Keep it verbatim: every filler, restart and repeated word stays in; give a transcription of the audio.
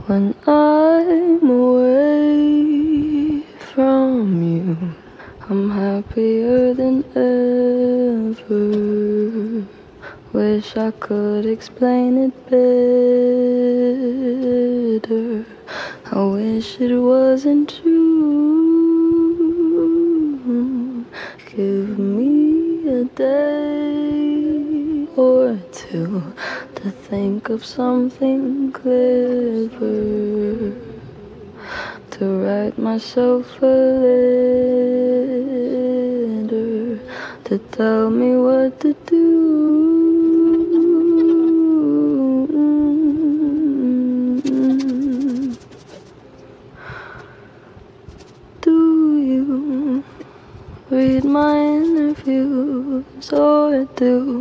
when I'm away from you. I'm happier than ever. Wish I could explain it better. I wish it wasn't true. Give me a day or two to think of something clever, to write myself a letter, to tell me what to do. Do you read my interviews, or do